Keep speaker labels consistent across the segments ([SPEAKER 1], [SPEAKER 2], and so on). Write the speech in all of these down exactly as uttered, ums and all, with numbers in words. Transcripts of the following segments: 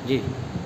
[SPEAKER 1] जी।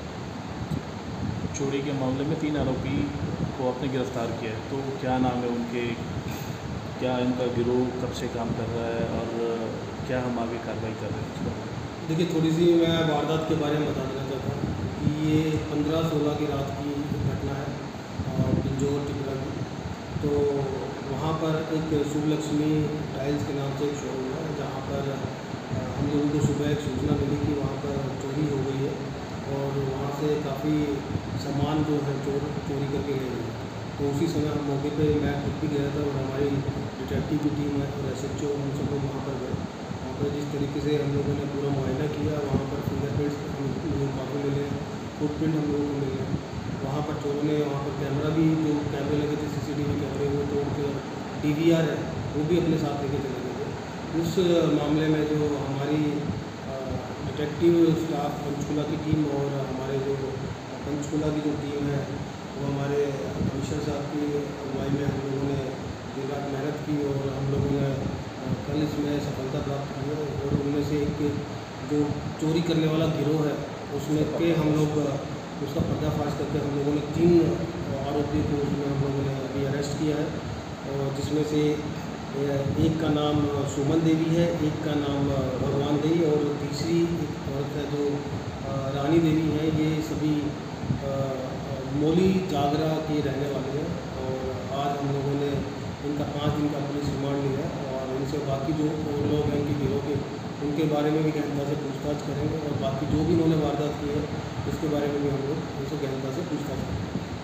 [SPEAKER 2] चोरी के मामले में तीन आरोपी को आपने गिरफ्तार किया है, तो क्या नाम है उनके, क्या इनका गिरोह कब से काम कर रहा है और क्या हम आगे कार्रवाई कर रहे हैं उसको?
[SPEAKER 3] देखिए, थोड़ी सी मैं वारदात के बारे में बता देना चाहता हूँ कि ये पंद्रह सोलह की रात की घटना है और पिंजौर टिकरा की। तो वहाँ पर एक शुभ लक्ष्मी टाइल्स के नाम से एक शोरूम है, जहाँ पर अ, हम लोगों को सुबह एक सूचना मिली कि वहाँ पर चोरी हो गई है और वहाँ से काफ़ी सामान जो है चोर चोरी करके ले गए। तो उसी समय हम मौके पे, मैं खुद भी गया था और हमारी डिटेक्टिव की टीम है और एस एच ओ, हम सब लोग वहाँ पर गए। वहाँ पर जिस तरीके से हम लोगों ने पूरा मुआयना किया, वहाँ पर फिंगरप्रिंट्स हम लोगों को काफ़ी मिले, फुटप्रिंट हम लोगों को मिले। वहाँ पर चोरों ने, वहाँ पर कैमरा भी, जो कैमरे लगे थे सी सी टी वी कैमरे, वो तोड़ के डी वी आर है वो भी अपने साथ लेके चले गए थे। उस मामले में जो हमारी डिटेक्टिव स्टाफ पंचकूला की टीम और हमारे जो पंचकूला की जो टीम है, वो हमारे कमिश्नर साहब की अगुवाई में हम लोगों ने दिन रात मेहनत की और हम लोगों ने अ, कल इसमें सफलता प्राप्त की है। और उनमें से एक जो चोरी करने वाला गिरोह है, उसमें के हम लोग अ, उसका पर्दाफाश करके हम लोगों ने तीन आरोपियों को उसमें हम लोगों ने अभी अरेस्ट किया है। और जिसमें से अ, एक का नाम सुमन देवी है, एक का नाम अ, भगवान देवी और तीसरी एक औरत है जो अ, रानी देवी है। ये सभी अ, अ, मोली जागरा के रहने वाले हैं और आज हम लोगों ने इनका पाँच दिन का पुलिस रिमांड लिया है और इनसे बाकी जो और लोग हैं इनके गिरोह के, उनके बारे में भी गहनता से पूछताछ करेंगे और बाकी जो भी इन्होंने वारदात की है उसके बारे में भी हम लोग उनसे गहनता से पूछताछ करेंगे।